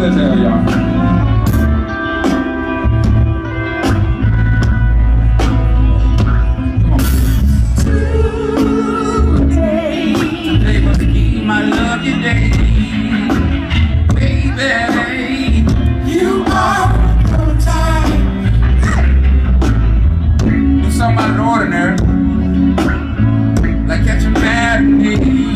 good as hell, y'all. Today must be my lucky day. Baby, you are on time. Do something out of the ordinary, like catching bad days.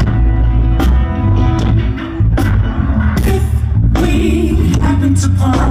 To part.